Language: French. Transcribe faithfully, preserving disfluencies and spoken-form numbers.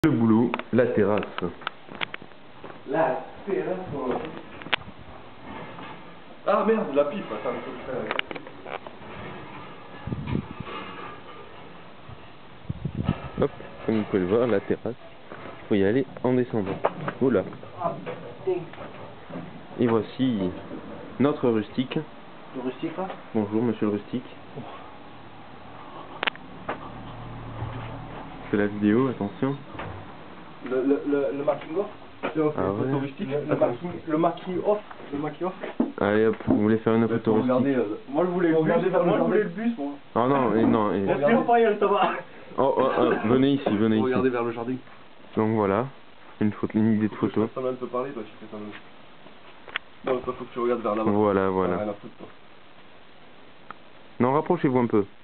Le boulot, la terrasse. La terrasse. Ah merde, la pipe. Attends, il faut que je fasse la pipe. Hop, comme vous pouvez le voir, la terrasse. Il faut y aller en descendant. Oula. Ah, putain. Et voici notre rustique. Le rustique là. Bonjour monsieur le rustique. C'est la vidéo, attention. Le, le, le, le marking off. Ah ouais. Le, le, marking, le marking off. Le marking off. Allez hop, vous voulez faire une photo rustique? Regardez, euh, moi je voulais le bus, moi je voulais le bus moi. Ah non, et non. Et... Regardez pas, il y a le tabac. Oh, oh, oh, venez ici, venez ici. Regardez vers le jardin. Donc voilà, une, photo, une idée de Faut que photo. je fasse semblant de te parler, toi tu fais semblant. Non, toi faut que tu regardes vers là-bas. Voilà, voilà. Rien à foutre, toi. Non, rapprochez-vous un peu.